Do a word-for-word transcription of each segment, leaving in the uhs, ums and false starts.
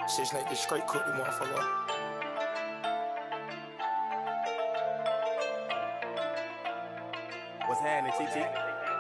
Six Nate just straight cooked the motherfucker. What's happening, T T?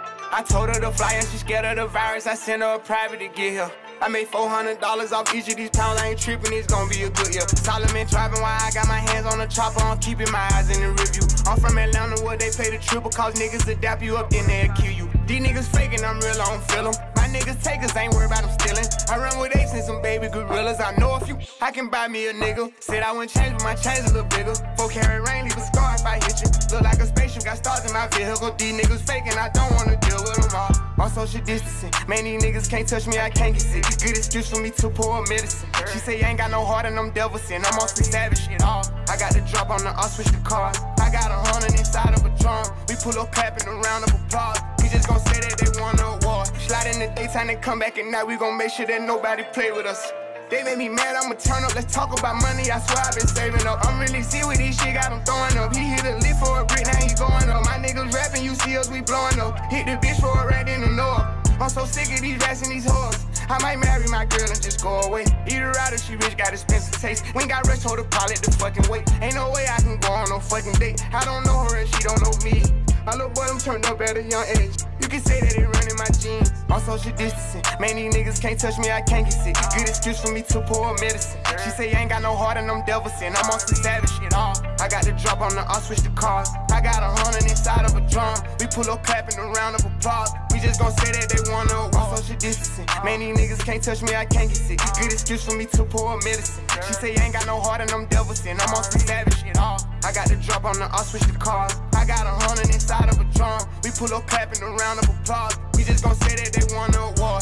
I told her to fly and she scared of the virus. I sent her a private to get here. I made four hundred dollars off each of these pounds. I ain't tripping, it's gonna be a good year. Solomon driving while I got my hands on the chopper. I'm keeping my eyes in the review. I'm from Atlanta where they pay the triple, cause niggas adapt you up, then they'll kill you. These niggas faking, I'm real, I don't feel them. My niggas takers, ain't worried about them stealing. I run with apes and some baby gorillas. I know a few, I can buy me a nigga. Said I wouldn't change, but my chain's a little bigger. Four carat rain, leave a scar if I hit you. Look like a spaceship, got stars in my vehicle. These niggas faking, I don't wanna deal with them all. On social distancing, man, these niggas can't touch me, I can't get sick. Good excuse for me to pour medicine. She say you ain't got no heart and them devils sin. I'm on some savage shit, all. I got the drop on the, I'll switch the cars. I got a hundred inside of a drum. We pull up clapping a round of applause. We just gon' say that they won the award. Slide in the daytime and come back at night. We gon' make sure that nobody play with us. They made me mad, I'ma turn up. Let's talk about money, I swear I've been saving up. I'm really see with these shit, got him throwing up. He hit a lift for a brick, now he going up. My niggas rapping, you see us, we blowing up. Hit the bitch for a rat in the north. I'm so sick of these rats and these hoes. I might marry my girl and just go away. Eat her out if she rich, got expensive taste. We ain't got rich, hold the pilot the fucking wait. Ain't no way I can go on no fucking date. I don't know her and she don't know me. My little boy, I'm turned up at a young age. You can say that it run in my genes. On social distancing, man, these niggas can't touch me, I can't get sick. Good excuse for me to pour medicine. She say you ain't got no heart and them devils sin. I'm on some savage shit, all. I got the drop on the, I'll switch the cars. I got a hundred inside of a drum. We pull up clapping a round of applause. We just gon' say that they wanna walk. On social distancing, man, these niggas can't touch me, I can't get sick. Good excuse for me to pour medicine. She say you ain't got no heart and them devils sin. I'm on some savage shit, all. I got the drop on the, I'll switch the cars. I got a hundred inside of a drum. We pull up clapping a round of applause. We just gon' say that they won the award.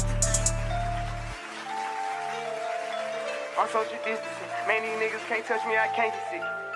On social distancing, man, these niggas can't touch me, I can't get sick.